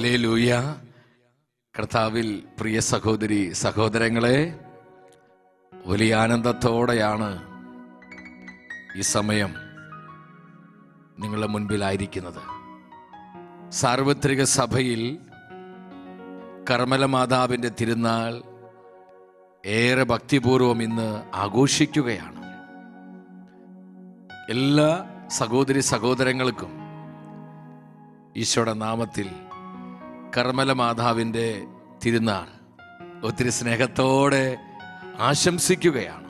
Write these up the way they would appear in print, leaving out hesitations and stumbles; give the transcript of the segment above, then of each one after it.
Hallelujah. കർത്താവിൽ പ്രിയ സഹോദരി സഹോദരങ്ങളെ, വലിയ ആനന്ദത്തോടെയാണ് ഈ സമയം നിങ്ങളുടെ മുൻപിലായിരിക്കുന്നത്. സാർവത്രിക സഭയിൽ കർമ്മല മാതാവിൻ്റെ തിരുനാൾ ഏറെ ഭക്തിപൂർവം ഇന്ന് ആഘോഷിക്കുകയാണ്. എല്ലാ സഹോദരി സഹോദരങ്ങൾക്കും ഈശോയുടെ നാമത്തിൽ കർമ്മല മാതാവിൻ്റെ തിരുനാൾ ഒത്തിരി സ്നേഹത്തോടെ ആശംസിക്കുകയാണ്.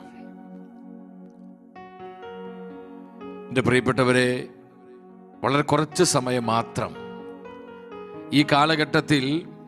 എൻ്റെ പ്രിയപ്പെട്ടവരെ, വളരെ കുറച്ച് സമയം മാത്രം ഈ കാലഘട്ടത്തിൽ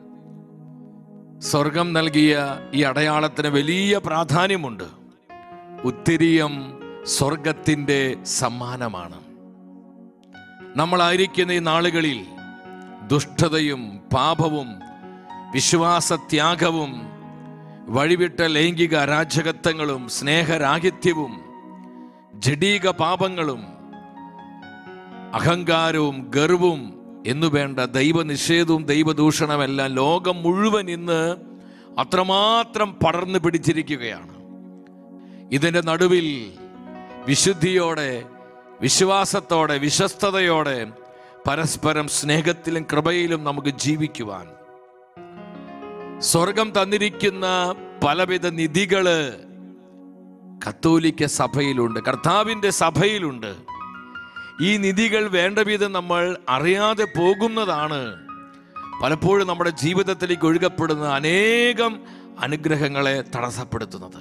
സ്വർഗം നൽകിയ ഈ അടയാളത്തിന് വലിയ പ്രാധാന്യമുണ്ട്. ഉത്തിരിയം സ്വർഗത്തിൻ്റെ സമ്മാനമാണ്. നമ്മളായിരിക്കുന്ന ഈ നാളുകളിൽ ദുഷ്ടതയും പാപവും വിശ്വാസത്യാഗവും വഴിവിട്ട ലൈംഗിക അരാജകത്വങ്ങളും സ്നേഹരാഹിത്യവും ജഡീക പാപങ്ങളും അഹങ്കാരവും ഗർവും എന്നുവേണ്ട ദൈവനിഷേധവും ദൈവദൂഷണമെല്ലാം ലോകം മുഴുവൻ ഇന്ന് അത്രമാത്രം പടർന്നു പിടിച്ചിരിക്കുകയാണ്. ഇതിൻ്റെ നടുവിൽ വിശുദ്ധിയോടെ, വിശ്വാസത്തോടെ, വിശ്വസ്തയോടെ പരസ്പരം സ്നേഹത്തിലും കൃപയിലും നമുക്ക് ജീവിക്കുവാൻ സ്വർഗം തന്നിരിക്കുന്ന പലവിധ നിധികള് കത്തോലിക്ക സഭയിലുണ്ട്, കർത്താവിൻ്റെ സഭയിലുണ്ട്. ഈ നിധികൾ വേണ്ട വിധം നമ്മൾ അറിയാതെ പോകുന്നതാണ് പലപ്പോഴും നമ്മുടെ ജീവിതത്തിലേക്ക് ഒഴുകപ്പെടുന്ന അനേകം അനുഗ്രഹങ്ങളെ തടസ്സപ്പെടുത്തുന്നത്.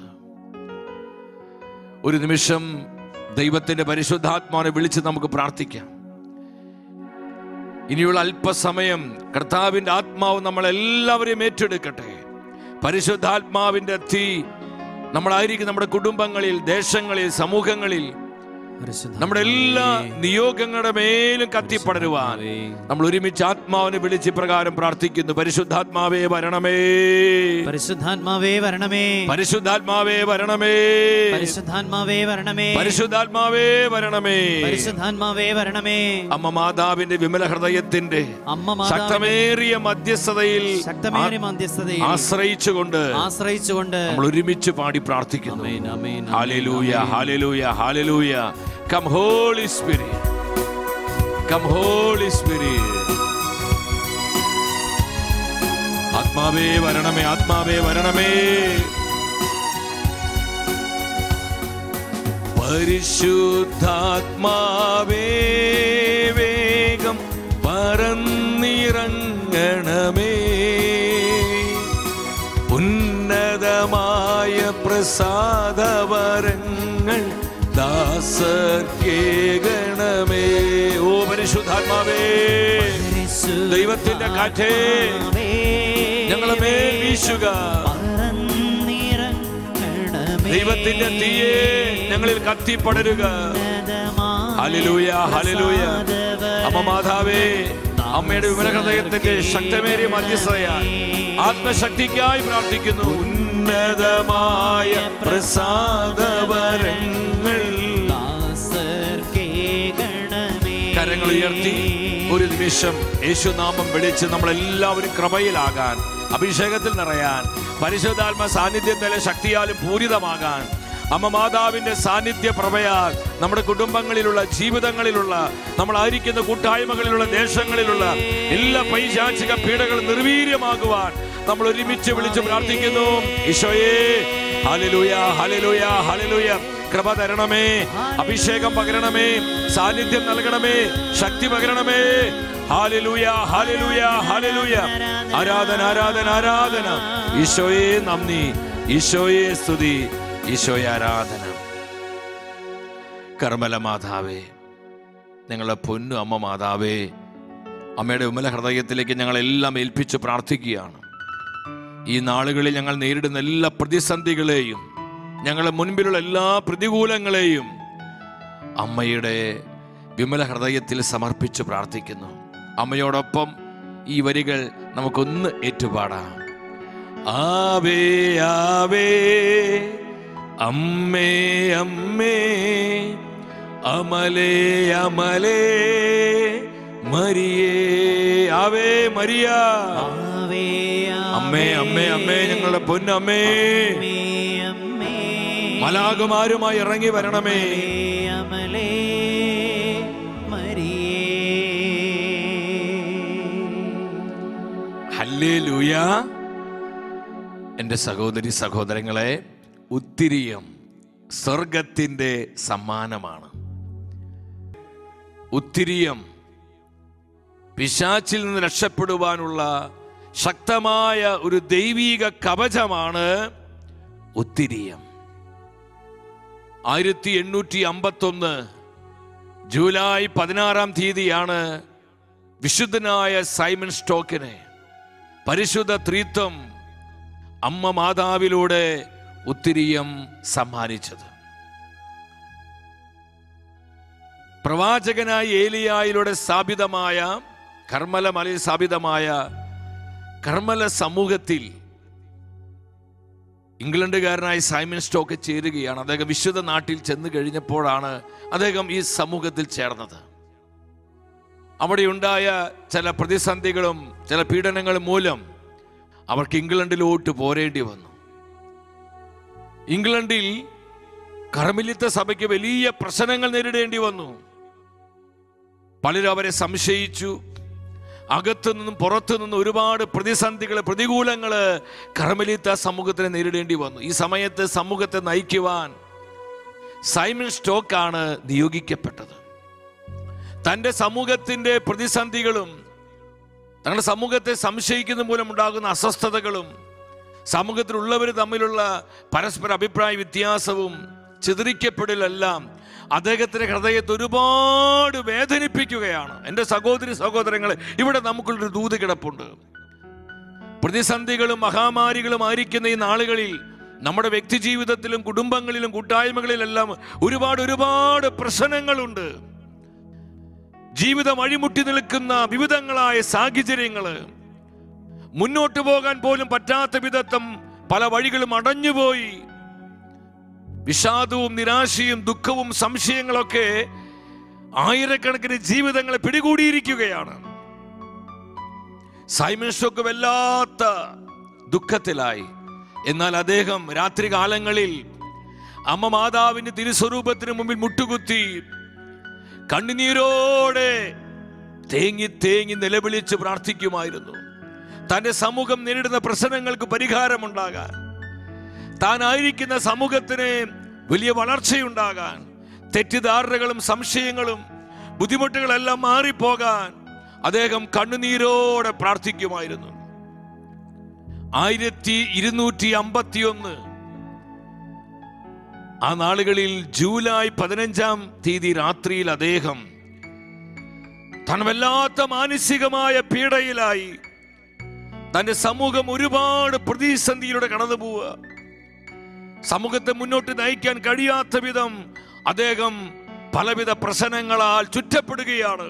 ഒരു നിമിഷം ദൈവത്തിൻ്റെ പരിശുദ്ധാത്മാവിനെ വിളിച്ച് നമുക്ക് പ്രാർത്ഥിക്കാം. ഇനിയുള്ള അല്പസമയം കർത്താവിൻ്റെ ആത്മാവ് നമ്മളെല്ലാവരെയും ഏറ്റെടുക്കട്ടെ. പരിശുദ്ധാത്മാവിൻ്റെ തീ നമ്മളായിരിക്കും നമ്മുടെ കുടുംബങ്ങളിൽ, ദേശങ്ങളിൽ, സമൂഹങ്ങളിൽ, നമ്മുടെ എല്ലാ നിയോഗങ്ങളുടെ മേലും കത്തിപ്പടരുവാൻ നമ്മൾ ഒരുമിച്ച് ആത്മാവിനെ വിളിച്ച് പ്രകാരം പ്രാർത്ഥിക്കുന്നു. പരിശുദ്ധാത്മാവേ വരണമേ, പരിശുദ്ധാത്മാവേ വരണമേ, പരിശുദ്ധാത്മാവേ വരണമേ, പരിശുദ്ധാത്മാവേ വരണമേ, പരിശുദ്ധാത്മാവേ വരണമേ, പരിശുദ്ധാത്മാവേ വരണമേ. അമ്മ മാതാവിന്റെ വിമല ഹൃദയത്തിന്റെ ശക്തമേറിയ മധ്യസ്ഥതയിൽ ആശ്രയിച്ചുകൊണ്ട് നമ്മൾ ഒരുമിച്ച് പാടി പ്രാർത്ഥിക്കുന്നു. ഹല്ലേലൂയ, ഹല്ലേലൂയ, ഹല്ലേലൂയ. Come Holy Spirit, come Holy Spirit. ആത്മാവേ വരണമേ, ആത്മാവേ വരണമേ. പരിശുദ്ധാത്മാവേ വേഗം പറന്നിറങ്ങണമേ. ഉന്നതമായ പ്രസാദവരങ്ങൾ ദാസർക്കേകണമേ. ഓ പരിശുദ്ധാത്മാവേ, ദൈവത്തിന്റെ കാറ്റേ ഞങ്ങളെ മേൽ വീശുക. ദൈവത്തിന്റെ തീയെ ഞങ്ങളിൽ കത്തിപ്പടരുക. Hallelujah, hallelujah. അമ്മ മാതാവേ, അമ്മയുടെ വിമല ഹൃദയത്തിന്റെ ശക്തമേറിയ മധ്യസ്ഥതയായി ആത്മശക്തിക്കായി പ്രാർത്ഥിക്കുന്നു. ഉന്നതമായ പ്രസാദവരങ്ങൾ കരങ്ങൾ ഉയർത്തി ഒരു നിമിഷം യേശുനാമം വിളിച്ച് നമ്മളെല്ലാവരും കൃപയിലാകാൻ, അഭിഷേകത്തിൽ നിറയാൻ, പരിശുദ്ധാത്മ സാന്നിധ്യത്തിലെ ശക്തിയാലും പൂരിതമാകാൻ, അമ്മ മാതാവിന്റെ സാന്നിധ്യ പ്രഭയാൽ നമ്മുടെ കുടുംബങ്ങളിലുള്ള, ജീവിതങ്ങളിലുള്ള, നമ്മളായിരിക്കുന്ന കൂട്ടായ്മകളിലുള്ള, ദേശങ്ങളിലുള്ള എല്ലാ പൈശാചിക പീഡകളും നിർവീര്യമാകുവാൻ നമ്മൾ ഒരുമിച്ച് വിളിച്ച് പ്രാർത്ഥിക്കുന്നു. ഈശോയേ, ഹല്ലേലൂയ, ഹല്ലേലൂയ, ഹല്ലേലൂയ. കൃപ തരണമേ, അഭിഷേകം പകരണമേ, സാന്നിധ്യം നൽകണമേ, ശക്തി പകരണമേ. ഹല്ലേലൂയ, ഹല്ലേലൂയ, ഹല്ലേലൂയ. ആരാധന, ആരാധന, ആരാധന. ഈശോയെ നന്ദി, ഈശോയെ സ്തുതി, ഈശോയെ ആരാധന. കർമ്മല മാതാവേ, ഞങ്ങളുടെ പൊന്നു അമ്മ മാതാവേ, അമ്മയുടെ വിമല ഹൃദയത്തിലേക്ക് ഞങ്ങളെല്ലാം ഏൽപ്പിച്ച് പ്രാർത്ഥിക്കുകയാണ്. ഈ നാളുകളിൽ ഞങ്ങൾ നേരിടുന്ന എല്ലാ പ്രതിസന്ധികളെയും, ഞങ്ങളുടെ മുൻപിലുള്ള എല്ലാ പ്രതികൂലങ്ങളെയും അമ്മയുടെ വിമല ഹൃദയത്തിൽ സമർപ്പിച്ച് പ്രാർത്ഥിക്കുന്നു. അമ്മയോടൊപ്പം ഈ വരികൾ നമുക്കൊന്ന് ഏറ്റുപാടാം. ആവേ ആവേ അമ്മേ അമ്മേ അമലേ അമലേ മരിയേ ആവേ മരിയ. ആവേ അമ്മേ അമ്മേ അമ്മേ ഞങ്ങളുടെ പൊന്നമ്മേ, അമ്മേ അമ്മേ മലാകുമാരുമായി ഇറങ്ങി വരണമേ. അമലേ മരിയേ. ഹല്ലേലൂയ. എൻ്റെ സഹോദരി സഹോദരങ്ങളെ, ഉത്തിരിയം സ്വർഗത്തിൻ്റെ സമ്മാനമാണ്. ഉത്തിരിയം പിശാചിൽ നിന്ന് രക്ഷപ്പെടുവാനുള്ള ശക്തമായ ഒരു ദൈവീക കവചമാണ് ഉത്തിരിയം. 1851 ജൂലൈ 16 വിശുദ്ധനായ സൈമൺ സ്റ്റോക്കിനെ പരിശുദ്ധ ത്രിത്വം അമ്മ മാതാവിലൂടെ ഉത്തിരിയം സമ്മാനിച്ചത്. പ്രവാചകനായ ഏലിയായിലൂടെ സ്ഥാപിതമായ കർമ്മല മലയിൽ സ്ഥാപിതമായ കർമ്മല സമൂഹത്തിൽ ഇംഗ്ലണ്ടുകാരനായ സൈമൺ സ്റ്റോക്ക് ചേരുകയാണ്. അദ്ദേഹം വിശുദ്ധ നാട്ടിൽ ചെന്ന് കഴിഞ്ഞപ്പോഴാണ് അദ്ദേഹം ഈ സമൂഹത്തിൽ ചേർന്നത്. അവിടെ ഉണ്ടായ ചില പ്രതിസന്ധികളും ചില പീഡനങ്ങളും മൂലം അവർക്ക് ഇംഗ്ലണ്ടിലോട്ട് പോരേണ്ടി വന്നു. ഇംഗ്ലണ്ടിൽ കർമ്മലിത്ത സഭയ്ക്ക് വലിയ പ്രശ്നങ്ങൾ നേരിടേണ്ടി വന്നു. പലരും അവരെ സംശയിച്ചു. അകത്തു നിന്നും പുറത്തു നിന്നും ഒരുപാട് പ്രതിസന്ധികൾ, പ്രതികൂലങ്ങൾ കർമ്മലിത്ത സമൂഹത്തിന് നേരിടേണ്ടി വന്നു. ഈ സമയത്ത് സമൂഹത്തെ നയിക്കുവാൻ സൈമൺ സ്റ്റോക്കാണ് നിയോഗിക്കപ്പെട്ടത്. തൻ്റെ സമൂഹത്തിൻ്റെ പ്രതിസന്ധികളും തങ്ങളുടെ സമൂഹത്തെ സംശയിക്കുന്ന മൂലം ഉണ്ടാകുന്ന അസ്വസ്ഥതകളും സമൂഹത്തിലുള്ളവർ തമ്മിലുള്ള പരസ്പര അഭിപ്രായ വ്യത്യാസവും ചിതറിക്കപ്പെടലെല്ലാം അദ്ദേഹത്തിന്റെ ഹൃദയത്തെ ഒരുപാട് വേദനിപ്പിക്കുകയാണ്. എൻ്റെ സഹോദരി സഹോദരങ്ങളെ, ഇവിടെ നമുക്കുള്ളൊരു ദൂത് കിടപ്പുണ്ട്. പ്രതിസന്ധികളും മഹാമാരികളും ആയിരിക്കുന്ന ഈ നാളുകളിൽ നമ്മുടെ വ്യക്തി ജീവിതത്തിലും കുടുംബങ്ങളിലും കൂട്ടായ്മകളിലെല്ലാം ഒരുപാട് പ്രശ്നങ്ങളുണ്ട്. ജീവിതം അഴിമുട്ടി നിൽക്കുന്ന വിവിധങ്ങളായ സാഹചര്യങ്ങൾ, മുന്നോട്ട് പോകാൻ പോലും പറ്റാത്ത വിധം പല വഴികളും അടഞ്ഞുപോയി. വിഷാദവും നിരാശയും ദുഃഖവും സംശയങ്ങളൊക്കെ ആയിരക്കണക്കിന് ജീവിതങ്ങളെ പിടികൂടിയിരിക്കുകയാണ്. സൈമൺ സ്റ്റോക്ക് വല്ലാത്ത ദുഃഖത്തിലായി. എന്നാൽ അദ്ദേഹം രാത്രി കാലങ്ങളിൽ അമ്മ മാതാവിന്റെ തിരുസ്വരൂപത്തിന് മുമ്പിൽ മുട്ടുകുത്തി കണ്ണുനീരോടെ തേങ്ങി തേങ്ങി നിലവിളിച്ച് പ്രാർത്ഥിക്കുമായിരുന്നു. തന്റെ സമൂഹം നേരിടുന്ന പ്രശ്നങ്ങൾക്ക് പരിഹാരമുണ്ടാകാൻ, താനായിരിക്കുന്ന സമൂഹത്തിന് വലിയ വളർച്ചയുണ്ടാകാൻ, തെറ്റിദ്ധാരണകളും സംശയങ്ങളും ബുദ്ധിമുട്ടുകളെല്ലാം മാറിപ്പോകാൻ അദ്ദേഹം കണ്ണുനീരോടെ പ്രാർത്ഥിക്കുമായിരുന്നു. 1251 ആ നാളുകളിൽ ജൂലൈ 15 രാത്രിയിൽ അദ്ദേഹം താൻ വല്ലാത്ത മാനസികമായ പീഡയിലായി. തന്റെ സമൂഹം ഒരുപാട് പ്രതിസന്ധിയിലൂടെ കടന്നു പോവുക, സമൂഹത്തെ മുന്നോട്ട് നയിക്കാൻ കഴിയാത്ത വിധം അദ്ദേഹം പലവിധ പ്രശ്നങ്ങളാൽ ചുറ്റപ്പെടുകയാണ്.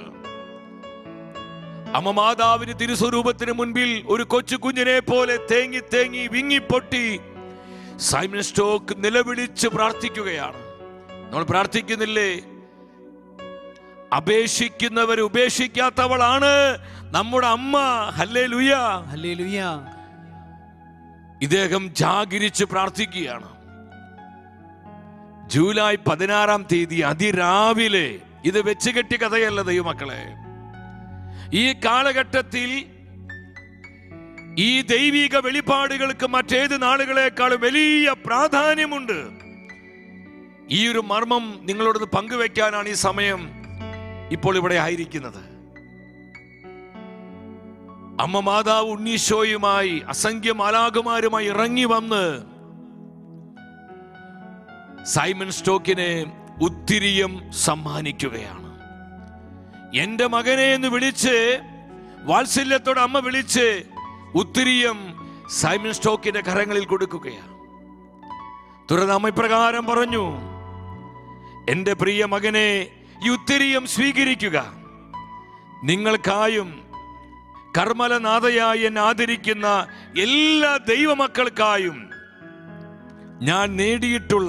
അമ്മ മാതാവിന് തിരുസ്വരൂപത്തിന് മുൻപിൽ ഒരു കൊച്ചു കുഞ്ഞിനെ പോലെ തേങ്ങി തേങ്ങി വിങ്ങിപ്പൊട്ടി സൈമൺ സ്റ്റോക്ക് നിലവിളിച്ച് പ്രാർത്ഥിക്കുകയാണ്. നമ്മൾ പ്രാർത്ഥിക്കുന്നില്ലേ? അപേക്ഷിക്കുന്നവർ ഉപേക്ഷിക്കാത്തവളാണ് നമ്മുടെ അമ്മ. ഹല്ലേലൂയ, ഹല്ലേലൂയ. ഇദ്ദേഹം ജാഗരിച്ച് പ്രാർത്ഥിക്കുകയാണ്. ജൂലൈ 16 അതിരാവിലെ, ഇത് വെച്ചുകെട്ടി കഥയല്ല ദൈവമക്കളെ, ഈ കാലഘട്ടത്തിൽ ഈ ദൈവിക വെളിപ്പാടുകൾക്ക് മറ്റേത് നാളുകളെക്കാളും വലിയ പ്രാധാന്യമുണ്ട്. ഈ ഒരു മർമ്മം നിങ്ങളോട് പങ്കുവെക്കാനാണ് ഈ സമയം ഇപ്പോൾ ഇവിടെ ആയിരിക്കുന്നത്. അമ്മ മാതാവ് ഉണ്ണീശോയുമായി അസംഖ്യ മാലാഖമാരുമായി ഇറങ്ങി വന്ന് സൈമൺ സ്റ്റോക്കിനെ ഉത്തിരിയം സമ്മാനിക്കുകയാണ്. എന്റെ മകനെ എന്ന് വിളിച്ച് വാത്സല്യത്തോടെ അമ്മ വിളിച്ച് ഉത്തിരിയം സൈമൺ സ്റ്റോക്കിന്റെ കരങ്ങളിൽ കൊടുക്കുകയാണ്. തുടർന്ന് അമ്മ ഇപ്രകാരം പറഞ്ഞു: എന്റെ പ്രിയ മകനെ, ഈ ഉത്തിരിയം സ്വീകരിക്കുക. നിങ്ങൾക്കായും കർമ്മലനാഥയായി എന്നെ ആദരിക്കുന്ന എല്ലാ ദൈവമക്കൾക്കായും ഞാൻ നേടിയിട്ടുള്ള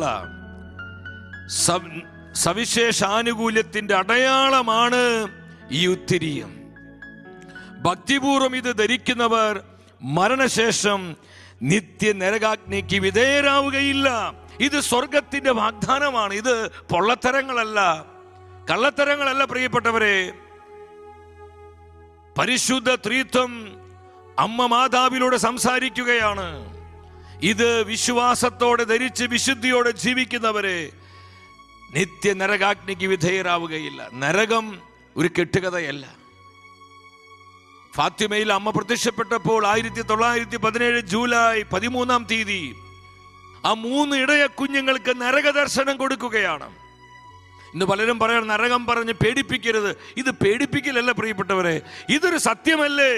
സവിശേഷ ആനുകൂല്യത്തിന്റെ അടയാളമാണ് ഈ ഉത്തിരിയം. ഭക്തിപൂർവം ഇത് ധരിക്കുന്നവർ മരണശേഷം നിത്യ നരകാഗ്നിക്ക് വിധേയരാവുകയില്ല. ഇത് സ്വർഗത്തിന്റെ വാഗ്ദാനമാണ്. ഇത് പൊള്ളത്തരങ്ങളല്ല, കള്ളത്തരങ്ങളല്ല പ്രിയപ്പെട്ടവരെ. പരിശുദ്ധ ത്രിത്വം അമ്മ മാതാവിലൂടെ സംസാരിക്കുകയാണ്. ഇത് വിശ്വാസത്തോടെ ധരിച്ച് വിശുദ്ധിയോടെ ജീവിക്കുന്നവരെ നിത്യ നരകാഗ്നിക്ക് വിധേയരാവുകയില്ല. നരകം ഒരു കെട്ടുകഥയല്ല. ഫാത്തിമയിൽ അമ്മ പ്രത്യക്ഷപ്പെട്ടപ്പോൾ 1917 ജൂലൈ 13 ആ 3 ഇടയ കുഞ്ഞുങ്ങൾക്ക് നരക ദർശനം കൊടുക്കുകയാണ്. ഇന്ന് പലരും പറയണം നരകം പറഞ്ഞ് പേടിപ്പിക്കരുത്. ഇത് പേടിപ്പിക്കലല്ല പ്രിയപ്പെട്ടവരെ, ഇതൊരു സത്യമല്ലേ.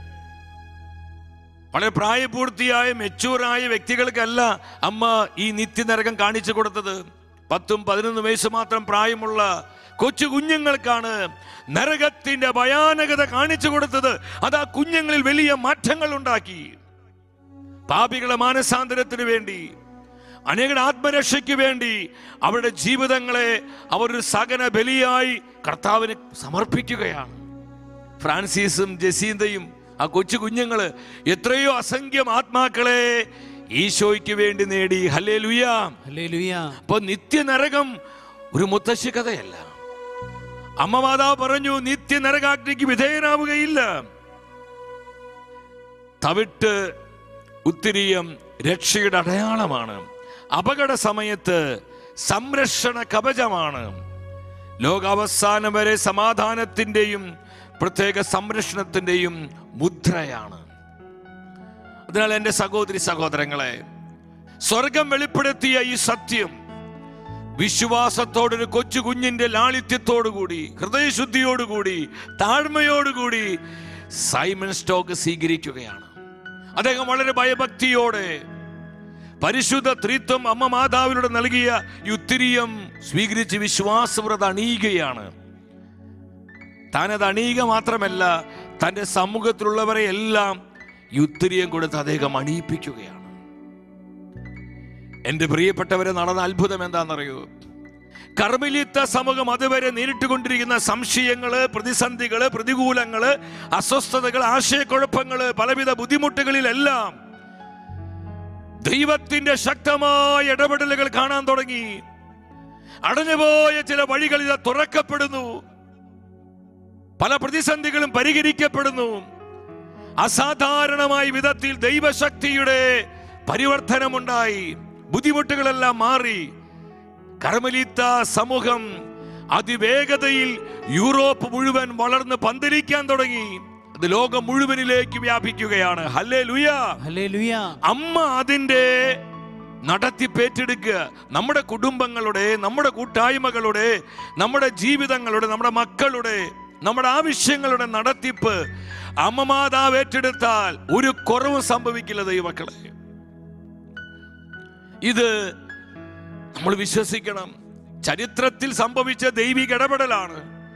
വളരെ പ്രായപൂർത്തിയായ മെച്ചൂറായ വ്യക്തികൾക്കല്ല അമ്മ ഈ നിത്യനരകം കാണിച്ചു കൊടുത്തത്. 10-11 വയസ്സ് മാത്രം പ്രായമുള്ള കൊച്ചു കുഞ്ഞുങ്ങൾക്കാണ് നരകത്തിന്റെ ഭയാനകത കാണിച്ചു കൊടുത്തത്. അത് ആ കുഞ്ഞുങ്ങളിൽ വലിയ മാറ്റങ്ങൾ ഉണ്ടാക്കി. പാപികളെ മാനസാന്തരത്തിന് വേണ്ടി, അനേകരുടെ ആത്മരക്ഷയ്ക്ക് വേണ്ടി അവരുടെ ജീവിതങ്ങളെ അവരൊരു സകന ബലിയായി കർത്താവിന് സമർപ്പിക്കുകയാണ്. ഫ്രാൻസിസും ജസീന്തയും ആ കൊച്ചു കുഞ്ഞുങ്ങള് എത്രയോ അസംഖ്യം ആത്മാക്കളെ ഈശോയ്ക്ക് വേണ്ടി നേടി. ഹല്ലേലൂയ, ഹല്ലേലൂയ. അപ്പൊ നിത്യനരകം ഒരു മുത്തശ്ശി കഥയല്ല. അമ്മ മാതാവ് പറഞ്ഞു നിത്യ നരകാഗ്നിക്ക് വിധേയനാവുകയില്ല. തവിട്ട് ഉത്തിരീയം രക്ഷയുടെ അടയാളമാണ്. അപകട സമയത്ത് സംരക്ഷണ കവചമാണ്. ലോകാവസാനം വരെ സമാധാനത്തിന്റെയും പ്രത്യേക സംരക്ഷണത്തിന്റെയും മുദ്രയാണ്. അതിനാൽ എൻ്റെ സഹോദരി സഹോദരങ്ങളെ, സ്വർഗം വെളിപ്പെടുത്തിയ ഈ സത്യം വിശ്വാസത്തോടൊരു കൊച്ചു കുഞ്ഞിന്റെ ലാളിത്യത്തോടുകൂടി, ഹൃദയശുദ്ധിയോടുകൂടി, താഴ്മയോടുകൂടി സൈമൺ സ്റ്റോക്ക് സ്വീകരിക്കുകയാണ്. അദ്ദേഹം വളരെ ഭയഭക്തിയോടെ പരിശുദ്ധ ത്രിത്വം അമ്മ മാതാവിലൂടെ നൽകിയ ഈ ഉത്തിരീയം സ്വീകരിച്ച് വിശ്വാസവ്രത അണിയുകയാണ്. താനത് അണിയുക മാത്രമല്ല, തൻ്റെ സമൂഹത്തിലുള്ളവരെ എല്ലാം ഈ ഉത്തിരീയം കൊടുത്ത് അദ്ദേഹം അണിയിപ്പിക്കുകയാണ്. എൻ്റെ പ്രിയപ്പെട്ടവരെ, നടന്ന അത്ഭുതം എന്താണെന്നറിയോ? കർമ്മലിത്ത സമൂഹം അതുവരെ നേരിട്ടുകൊണ്ടിരിക്കുന്ന സംശയങ്ങള്, പ്രതിസന്ധികള്, പ്രതികൂലങ്ങള്, അസ്വസ്ഥതകൾ, ആശയക്കുഴപ്പങ്ങള്, പലവിധ ബുദ്ധിമുട്ടുകളിലെല്ലാം ദൈവത്തിന്റെ ശക്തമായ ഇടപെടലുകൾ കാണാൻ തുടങ്ങി. അടഞ്ഞുപോയ ചില വഴികൾ ഇത് തുറക്കപ്പെടുന്നു. പല പ്രതിസന്ധികളും പരിഹരിക്കപ്പെടുന്നു. അസാധാരണമായ വിധത്തിൽ ദൈവശക്തിയുടെ പരിവർത്തനമുണ്ടായി. ബുദ്ധിമുട്ടുകളെല്ലാം മാറി. കർമ്മലിത്ത സമൂഹം അതിവേഗതയിൽ യൂറോപ്പ് മുഴുവൻ വളർന്ന് പന്തലിക്കാൻ തുടങ്ങി. അത് ലോകം മുഴുവനിലേക്ക് വ്യാപിക്കുകയാണ്. Hallelujah, hallelujah. അമ്മ അതിന്റെ നടത്തിപ്പേറ്റെടുക്കുക. നമ്മുടെ കുടുംബങ്ങളുടെ, നമ്മുടെ കൂട്ടായ്മകളുടെ, നമ്മുടെ ജീവിതങ്ങളുടെ, നമ്മുടെ മക്കളുടെ, നമ്മുടെ ആവശ്യങ്ങളുടെ നടത്തിപ്പ് അമ്മ മാതാവ് ഏറ്റെടുത്താൽ ഒരു കുറവും സംഭവിക്കില്ല ദൈവമക്കളെ. ഇത് നമ്മൾ വിശ്വസിക്കണം. ചരിത്രത്തിൽ സംഭവിച്ച ദൈവിക ഇടപെടലാണ്.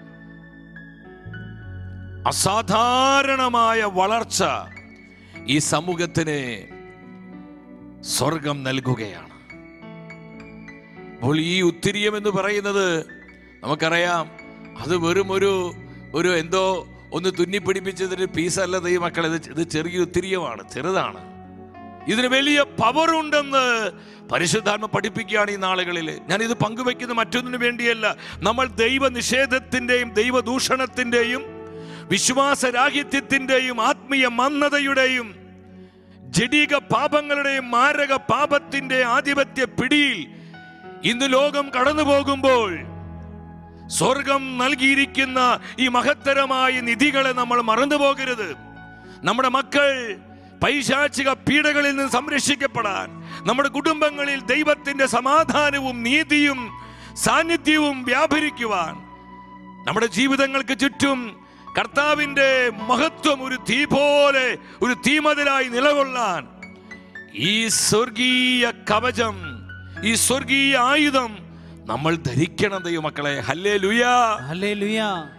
അസാധാരണമായ വളർച്ച ഈ സമൂഹത്തിന് സ്വർഗം നൽകുകയാണ്. അപ്പോൾ ഈ ഉത്തിരീയം എന്ന് പറയുന്നത് നമുക്കറിയാം, അത് വെറും ഒരു എന്തോ ഒന്ന് തുന്നിപ്പിടിപ്പിച്ചതിന് പീസല്ല ദൈവമക്കളെ. ഇത് ചെറിയ ഉത്തിരീയമാണ്, ചെറുതാണ്. ഇതിന് വലിയ പവർ ഉണ്ടെന്ന് പരിശുദ്ധാത്മ പഠിപ്പിക്കുകയാണ് ഈ നാളുകളിൽ. ഞാൻ ഇത് പങ്കുവെക്കുന്ന മറ്റൊന്നിനു വേണ്ടിയല്ല. നമ്മൾ ദൈവനിഷേധത്തിന്റെയും ദൈവദൂഷണത്തിന്റെയും വിശ്വാസരാഹിത്യത്തിന്റെയും ആത്മീയ മന്ദതയുടെയും ജഡിക പാപങ്ങളുടെയും മാരക പാപത്തിന്റെ ആധിപത്യ പിടിയിൽ ഇന്ന് ലോകം കടന്നു പോകുമ്പോൾ സ്വർഗം നൽകിയിരിക്കുന്ന ഈ മഹത്തരമായ നിധികളെ നമ്മൾ മറന്നു പോകരുത്. നമ്മുടെ മക്കൾ പൈശാചിക പീഡകളിൽ നിന്ന് സംരക്ഷിക്കപ്പെടാൻ, നമ്മുടെ കുടുംബങ്ങളിൽ ദൈവത്തിന്റെ സമാധാനവും നീതിയും സാന്നിധ്യവും വ്യാപരിക്കുവാൻ, നമ്മുടെ ജീവിതങ്ങൾക്ക് ചുറ്റും കർത്താവിന്റെ മഹത്വം ഒരു തീ പോലെ, ഒരു തീമതിലായി നിലകൊള്ളാൻ ഈ സ്വർഗീയ കവചം, ഈ സ്വർഗീയ ആയുധം നമ്മൾ ധരിക്കണം ദൈവമക്കളെ. Hallelujah, hallelujah.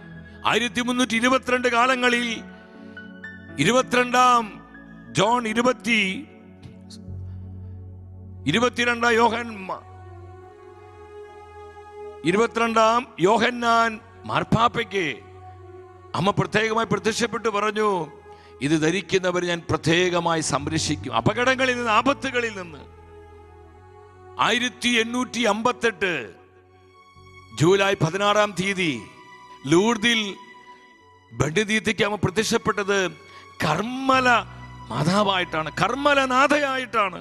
1322 കാലങ്ങളിൽ 22 ജോൺ 22 യോഹന്നാൻ മാർപ്പാപ്പയ്ക്ക് അമ്മ പ്രത്യേകമായി പ്രത്യക്ഷപ്പെട്ട് പറഞ്ഞു, ഇത് ധരിക്കുന്നവർ ഞാൻ പ്രത്യേകമായി സംരക്ഷിക്കും, അപകടങ്ങളിൽ നിന്ന്, ആപത്തുകളിൽ നിന്ന്. 1858 ജൂലൈ 16 ലൂർദിൽ ബെനഡിക്തയ്ക്ക് അമ്മ പ്രത്യക്ഷപ്പെട്ടത് കർമ്മല മാതാവായിട്ടാണ്, കർമ്മലനാഥയായിട്ടാണ്.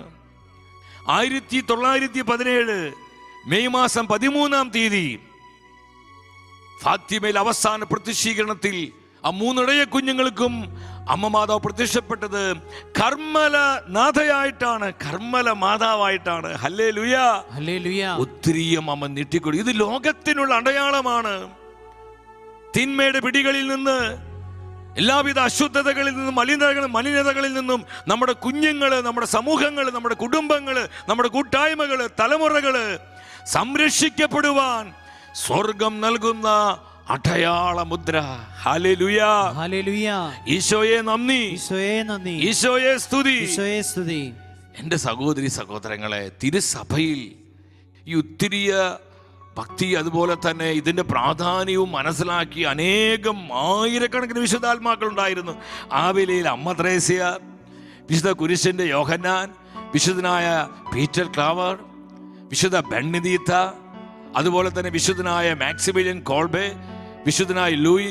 1917 മെയ് മാസം 13 ഫാത്തിമയിൽ അവസാന പ്രത്യക്ഷീകരണത്തിൽ ആ 3 ഇടയ കുഞ്ഞുങ്ങൾക്കും അമ്മ മാതാവ് പ്രത്യക്ഷപ്പെട്ടത് കർമ്മലനാഥയായിട്ടാണ്, കർമ്മല മാതാവായിട്ടാണ്. Hallelujah, hallelujah. ഒത്തിരിയും അമ്മ നീട്ടിക്കൊടു. ഇത് ലോകത്തിനുള്ള അടയാളമാണ്. തിന്മയുടെ പിടികളിൽ നിന്ന്, എല്ലാവിധ അശുദ്ധതകളിൽ നിന്നും, മലിനതകളിൽ നിന്നും നമ്മുടെ കുഞ്ഞുങ്ങള്, നമ്മുടെ സമൂഹങ്ങള്, നമ്മുടെ കുടുംബങ്ങള്, നമ്മുടെ കൂട്ടായ്മകള്, തലമുറകള് സംരക്ഷിക്കപ്പെടുവാൻ സ്വർഗം നൽകുന്ന അടയാള മുദ്ര. ഹല്ലേലൂയ, ഹല്ലേലൂയ. ഈശോയെ നന്ദി, ഈശോയെ നന്ദി, ഈശോയെ സ്തുതി, ഈശോയെ സ്തുതി. എൻ്റെ സഹോദരി സഹോദരങ്ങളെ, തിരുസഭയിൽ ഈ ഒത്തിരിയ ഭക്തി, അതുപോലെ തന്നെ ഇതിൻ്റെ പ്രാധാന്യവും മനസ്സിലാക്കി അനേകം ആയിരക്കണക്കിന് വിശുദ്ധാത്മാക്കൾ ഉണ്ടായിരുന്നു. ആവിലയിൽ അമ്മ ത്രേസ്യ, വിശുദ്ധ കുരിശിൻ്റെ യോഹന്നാൻ, വിശുദ്ധനായ പീറ്റർ ക്ലാവർ, വിശുദ്ധ ബെനഡിക്ത, അതുപോലെ തന്നെ വിശുദ്ധനായ മാക്സിമിലിയൻ കോൾബെ, വിശുദ്ധനായ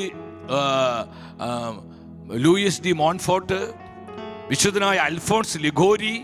ലൂയിസ് ഡി മോൺഫോർട്ട്, വിശുദ്ധനായ അൽഫോൺസ് ലിഗോരി,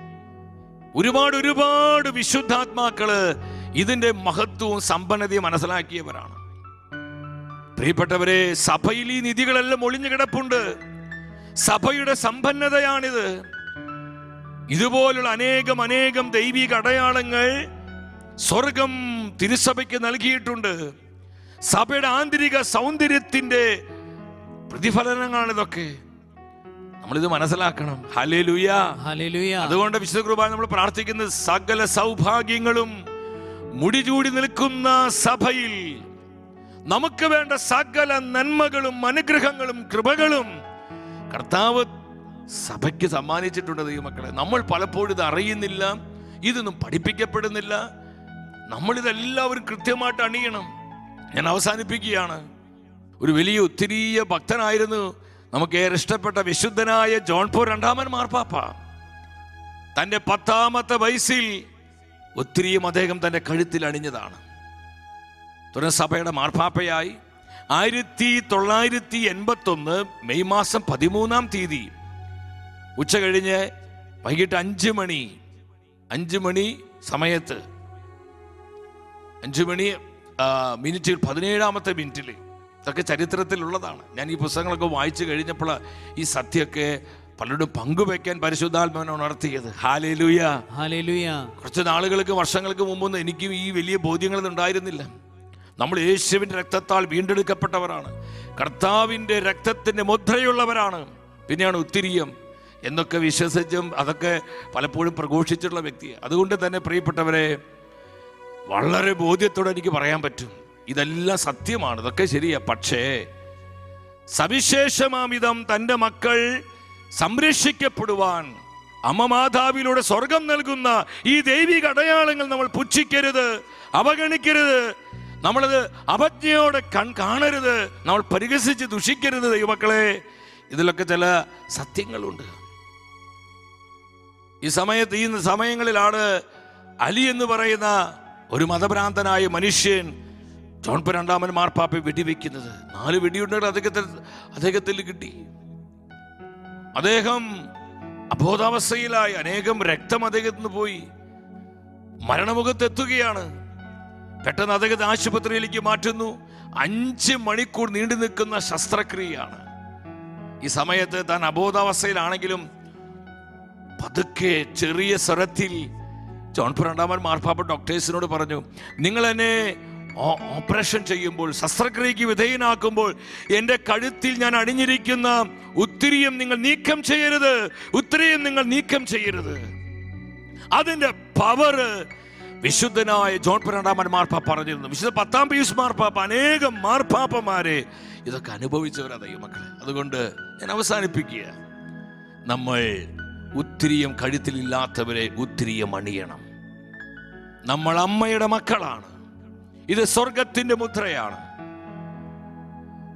ഒരുപാട് വിശുദ്ധാത്മാക്കള് ഇതിന്റെ മഹത്വവും സമ്പന്നതയും മനസ്സിലാക്കിയവരാണ്. പ്രിയപ്പെട്ടവരെ, സഭയിൽ ഈ നിധികളെല്ലാം ഒളിഞ്ഞു കിടപ്പുണ്ട്. സഭയുടെ സമ്പന്നതയാണിത്. ഇതുപോലുള്ള അനേകം ദൈവിക അടയാളങ്ങൾ സ്വർഗം തിരുസഭയ്ക്ക് നൽകിയിട്ടുണ്ട്. സഭയുടെ ആന്തരിക സൗന്ദര്യത്തിന്റെ പ്രതിഫലനങ്ങളാണിതൊക്കെ. നമ്മളിത് മനസ്സിലാക്കണം. ഹല്ലേലൂയ, ഹല്ലേലൂയ. അതുകൊണ്ട് വിശുദ്ധ കുർബാന നമ്മൾ പ്രാർത്ഥിക്കുന്നത്, സകല സൗഭാഗ്യങ്ങളും മുടിചൂടി നിൽക്കുന്ന സഭയിൽ നമുക്ക് വേണ്ട സകല നന്മകളും അനുഗ്രഹങ്ങളും കൃപകളും കർത്താവ് സഭയ്ക്ക് സമ്മാനിച്ചിട്ടുണ്ട്. ദൈവമക്കളെ, നമ്മൾ പലപ്പോഴും ഇത് അറിയുന്നില്ല, ഇതൊന്നും പഠിപ്പിക്കപ്പെടുന്നില്ല. നമ്മളിതെല്ലാവരും കൃത്യമായിട്ട് അണിയണം. ഞാൻ അവസാനിപ്പിക്കുകയാണ്. ഒരു വലിയ ഒത്തിരിയ ഭക്തനായിരുന്നു നമുക്ക് ഏറെ ഇഷ്ടപ്പെട്ട വിശുദ്ധനായ ജോൺ പോൾ രണ്ടാമൻ മാർപ്പാപ്പ. തൻ്റെ 10ാമത്തെ വയസ്സിൽ ഒത്തിരിയും അദ്ദേഹം തൻ്റെ കഴുത്തിൽ അണിഞ്ഞതാണ്. തുടർന്ന് സഭയുടെ മാർപ്പാപ്പയായി 1981 മെയ് മാസം 13 ഉച്ച കഴിഞ്ഞ് വൈകിട്ട് 5 മണി സമയത്ത് 5 മണി മിനിറ്റിൽ 17ാമത്തെ മിനിറ്റിൽ, ഇതൊക്കെ ചരിത്രത്തിലുള്ളതാണ്. ഞാൻ ഈ പുസ്തകങ്ങളൊക്കെ വായിച്ചു കഴിഞ്ഞപ്പോൾ ഈ സത്യമൊക്കെ പലരും പങ്കുവെക്കാൻ പരിശുദ്ധാത്മാവിനെ ഉണർത്തിയത്. Hallelujah, hallelujah. കുറച്ച് നാളുകൾക്ക്, വർഷങ്ങൾക്ക് മുമ്പൊന്നും എനിക്കും ഈ വലിയ ബോധ്യങ്ങളൊന്നും ഉണ്ടായിരുന്നില്ല. നമ്മൾ യേശുവിൻ്റെ രക്തത്താൽ വീണ്ടെടുക്കപ്പെട്ടവരാണ്, കർത്താവിൻ്റെ രക്തത്തിൻ്റെ മുദ്രയുള്ളവരാണ്. പിന്നെയാണ് ഉത്തിരിയം എന്നൊക്കെ വിശ്വസിച്ചും അതൊക്കെ പലപ്പോഴും പ്രഘോഷിച്ചിട്ടുള്ള വ്യക്തിയാണ്. അതുകൊണ്ട് തന്നെ പ്രിയപ്പെട്ടവരെ, വളരെ ബോധ്യത്തോടെ എനിക്ക് പറയാൻ പറ്റും, ഇതെല്ലാം സത്യമാണ്, ഇതൊക്കെ ശരിയാ. പക്ഷേ സവിശേഷമാമിതം തൻ്റെ മക്കൾ സംരക്ഷിക്കപ്പെടുവാൻ അമ്മ മാതാവിലൂടെ സ്വർഗം നൽകുന്ന ഈ ദൈവിക അടയാളങ്ങൾ നമ്മൾ പുച്ഛിക്കരുത്, അവഗണിക്കരുത്, നമ്മളത് അവജ്ഞയോടെ കാണരുത്, നമ്മൾ പരിഹസിച്ച് ദുഷിക്കരുത്. ദൈവമക്കളെ, ഇതിലൊക്കെ ചില സത്യങ്ങളുണ്ട്. ഈ സമയങ്ങളിലാണ് അലി എന്ന് പറയുന്ന ഒരു മതഭ്രാന്തനായ മനുഷ്യൻ ജോൺ പോൾ രണ്ടാമൻ മാർപ്പാപ്പയെ വെടിവെക്കുന്നത്. 4 വെടിയുണ്ടകൾ അദ്ദേഹത്തിൽ കിട്ടി. അദ്ദേഹം അബോധാവസ്ഥയിലായി, അനേകം രക്തം അദ്ദേഹത്തിൽ നിന്ന് പോയി, മരണമുഖത്തെത്തുകയാണ്. പെട്ടെന്ന് അദ്ദേഹത്തെ ആശുപത്രിയിലേക്ക് മാറ്റുന്നു. 5 മണിക്കൂർ നീണ്ടു നിൽക്കുന്ന ശസ്ത്രക്രിയയാണ്. ഈ സമയത്ത് താൻ അബോധാവസ്ഥയിലാണെങ്കിലും പതുക്കെ ചെറിയ സ്വരത്തിൽ ജോൺ പോൾ രണ്ടാമൻ മാർപ്പാപ്പ ഡോക്ടേഴ്സിനോട് പറഞ്ഞു, നിങ്ങൾ എന്നെ ഓപ്പറേഷൻ ചെയ്യുമ്പോൾ, ശസ്ത്രക്രിയക്ക് വിധേയനാക്കുമ്പോൾ എൻ്റെ കഴുത്തിൽ ഞാൻ അണിഞ്ഞിരിക്കുന്ന ഉത്തിരിയം നിങ്ങൾ നീക്കം ചെയ്യരുത്, ഉത്തിരിയം നിങ്ങൾ നീക്കം ചെയ്യരുത്. അതിൻ്റെ പവറ് വിശുദ്ധനായ ജോൺ പോൾ രണ്ടാമൻ മാർപ്പാപ്പ പറഞ്ഞിരുന്നു. വിശുദ്ധ 10ാം പീയൂസ് മാർപ്പാപ്പ, അനേകം മാർപ്പാപ്പമാരെ ഇതൊക്കെ അനുഭവിച്ചവരാ ദൈവമക്കളെ. അതുകൊണ്ട് ഞാൻ അവസാനിപ്പിക്കുക, നമ്മൾ ഉത്തിരിയം കഴുത്തിലില്ലാത്തവരെ ഉത്തിരിയം അണിയണം. നമ്മൾ അമ്മയുടെ മക്കളാണ്. ഇത് സ്വർഗത്തിന്റെ മുദ്രയാണ്.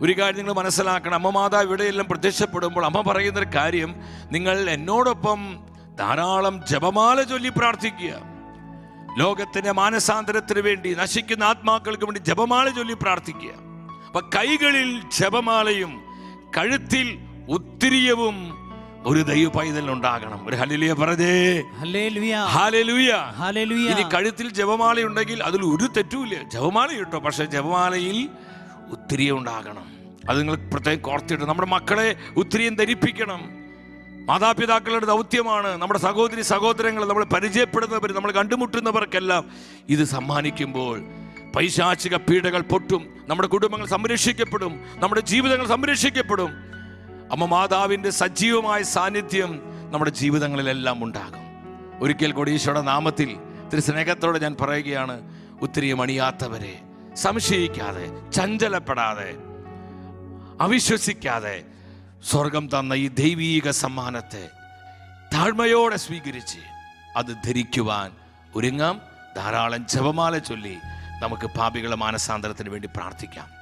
ഒരു കാര്യം നിങ്ങൾ മനസ്സിലാക്കണം. അമ്മ മാതാവ് ഇവിടെയെല്ലാം പ്രത്യക്ഷപ്പെടുമ്പോൾ അമ്മ പറയുന്നൊരു കാര്യം, നിങ്ങൾ എന്നോടൊപ്പം ധാരാളം ജപമാല ചൊല്ലി പ്രാർത്ഥിക്കുക. ലോകത്തിന്റെ മാനസാന്തരത്തിന് വേണ്ടി, നശിക്കുന്ന ആത്മാക്കൾക്ക് വേണ്ടി ജപമാല ചൊല്ലി പ്രാർത്ഥിക്കുക. അപ്പൊ കൈകളിൽ ജപമാലയും കഴുത്തിൽ ഉത്തിരിയവും ഒരു ദൈവ പൈതലിനുണ്ടാകണം. ഒരു ഹല്ലേലൂയ പറഞ്ഞേ. ഹല്ലേലൂയ. ഹല്ലേലൂയ. ഹല്ലേലൂയ. ഇനി കഴുത്തിൽ ജപമാല ഉണ്ടെങ്കിൽ അതിൽ ഒരു തെറ്റുമില്ല. ജപമാല കിട്ടോ, പക്ഷെ ജപമാലയിൽ ഉത്തിരിയം ഉണ്ടാകണം. അത് നിങ്ങൾ പ്രത്യേകം കോർത്തിട്ട് നമ്മുടെ മക്കളെ ഉത്തിരിയം ധരിപ്പിക്കണം. മാതാപിതാക്കളുടെ ദൗത്യമാണ്. നമ്മുടെ സഹോദരി സഹോദരങ്ങൾ, നമ്മൾ പരിചയപ്പെടുന്നവർ, നമ്മൾ കണ്ടുമുട്ടുന്നവർക്കെല്ലാം ഇത് സമ്മാനിക്കുമ്പോൾ പൈശാചിക പീഡകൾ പൊട്ടും, നമ്മുടെ കുടുംബങ്ങൾ സംരക്ഷിക്കപ്പെടും, നമ്മുടെ ജീവിതങ്ങൾ സംരക്ഷിക്കപ്പെടും. അമ്മ മാതാവിൻ്റെ സജീവമായ സാന്നിധ്യം നമ്മുടെ ജീവിതങ്ങളിലെല്ലാം ഉണ്ടാകും. ഒരിക്കൽ കൂടി ഈശോയുടെ നാമത്തിൽ ഇത്തിരി സ്നേഹത്തോടെ ഞാൻ പറയുകയാണ്, ഉത്തിരിയം അണിയാത്തവരെ സംശയിക്കാതെ, ചഞ്ചലപ്പെടാതെ, അവിശ്വസിക്കാതെ സ്വർഗം തന്ന ഈ ദൈവീക സമ്മാനത്തെ താഴ്മയോടെ സ്വീകരിച്ച് അത് ധരിക്കുവാൻ ഒരുങ്ങാം. ധാരാളം ജപമാല ചൊല്ലി നമുക്ക് പാപികളുടെ മാനസാന്തരത്തിന് വേണ്ടി പ്രാർത്ഥിക്കാം.